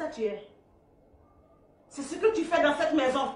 ça tu es. C'est ce que tu fais dans cette maison.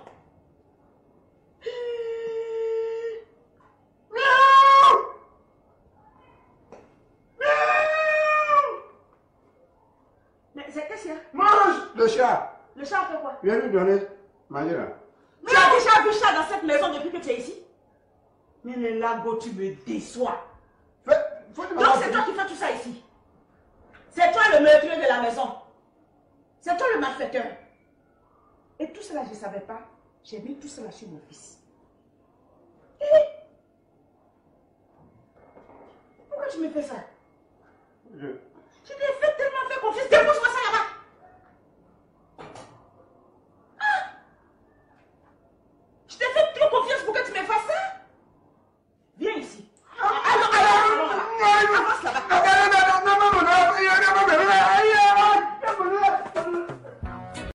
Mais c'est qu'est-ce qu'il y a? Mange le chat. Le chat fait quoi? Viens lui donner manger là. Tu as déjà vu chat dans cette maison depuis que tu es ici? Mais le lago, tu me déçois. Donc c'est toi qui fais tout ça ici. C'est toi le meurtrier de la maison. C'est toi le malfaiteur. Et tout cela, je ne savais pas. J'ai mis tout cela sur mon fils. Pourquoi tu me fais ça? Je t'ai fait tellement fait confiance. Dépose-moi ça là-bas.